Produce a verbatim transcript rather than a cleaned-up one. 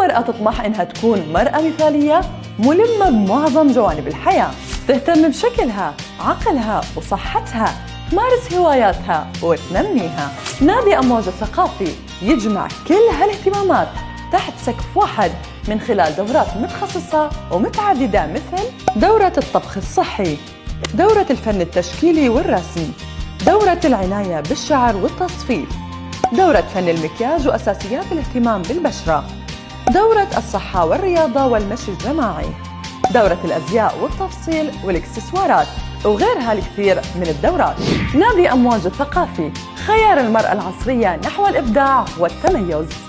مرأة تطمح إنها تكون مرأة مثالية ملمة بمعظم جوانب الحياة، تهتم بشكلها، عقلها وصحتها، تمارس هواياتها وتنميها. نادي أمواج الثقافي يجمع كل هالاهتمامات تحت سقف واحد من خلال دورات متخصصة ومتعددة، مثل دورة الطبخ الصحي، دورة الفن التشكيلي والرسم، دورة العناية بالشعر والتصفيف، دورة فن المكياج وأساسيات الاهتمام بالبشرة، دورة الصحة والرياضة والمشي الجماعي، دورة الأزياء والتفصيل والإكسسوارات، وغيرها الكثير من الدورات. نادي أمواج الثقافي، خيار المرأة العصرية نحو الإبداع والتميز.